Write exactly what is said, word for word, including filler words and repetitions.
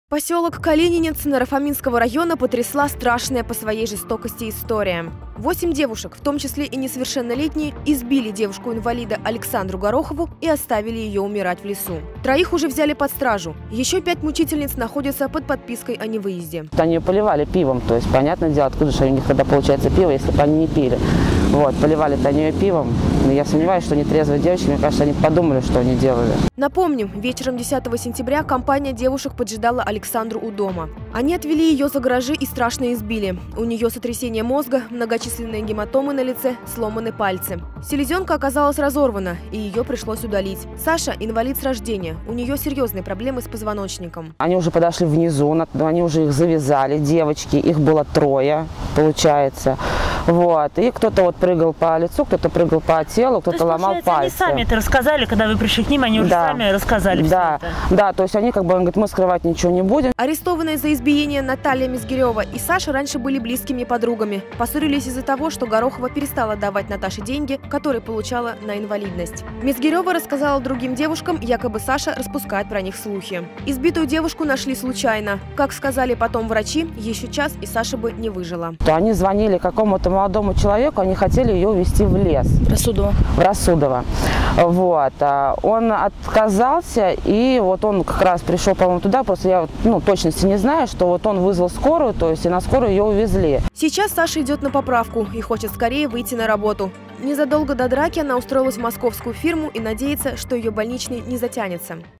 Поселок Калининец Наро-Фоминского района потрясла страшная по своей жестокости история. Восемь девушек, в том числе и несовершеннолетние, избили девушку-инвалида Александру Горохову и оставили ее умирать в лесу. Троих уже взяли под стражу. Еще пять мучительниц находятся под подпиской о невыезде. Они ее поливали пивом, то есть, понятное дело, откуда же у них тогда получается пиво, если бы они не пили. Вот, поливали-то они ее пивом. Но я сомневаюсь, что они трезвые девочки, мне кажется, они подумали, что они делали. Напомним, вечером десятого сентября компания девушек поджидала Александру у дома. Они отвели ее за гаражи и страшно избили. У нее сотрясение мозга, многочисленные гематомы на лице, сломаны пальцы. Селезенка оказалась разорвана, и ее пришлось удалить. Саша – инвалид с рождения. У нее серьезные проблемы с позвоночником. Они уже подошли внизу, они уже их завязали, девочки, их было трое, получается. Вот. И кто-то вот прыгал по лицу, кто-то прыгал по телу, кто-то ломал пальцы. Они сами это рассказали, когда вы пришли к ним, они уже да. сами рассказали да. все это. Да, то есть они как бы, он говорит, мы скрывать ничего не будем. Арестованные за избиение Наталья Мизгирева и Саша раньше были близкими подругами. Поссорились из-за того, что Горохова перестала давать Наташе деньги, которые получала на инвалидность. Мизгирева рассказала другим девушкам, якобы Саша распускает про них слухи. Избитую девушку нашли случайно. Как сказали потом врачи, еще час и Саша бы не выжила. То они звонили какому-то молодому человеку, они хотели ее увезти в лес. Рассудово. В Рассудово. Вот. Он отказался, и вот он как раз пришел, по-моему, туда, просто я ну, точности не знаю, что вот он вызвал скорую, то есть и на скорую ее увезли. Сейчас Саша идет на поправку и хочет скорее выйти на работу. Незадолго до драки она устроилась в московскую фирму и надеется, что ее больничный не затянется.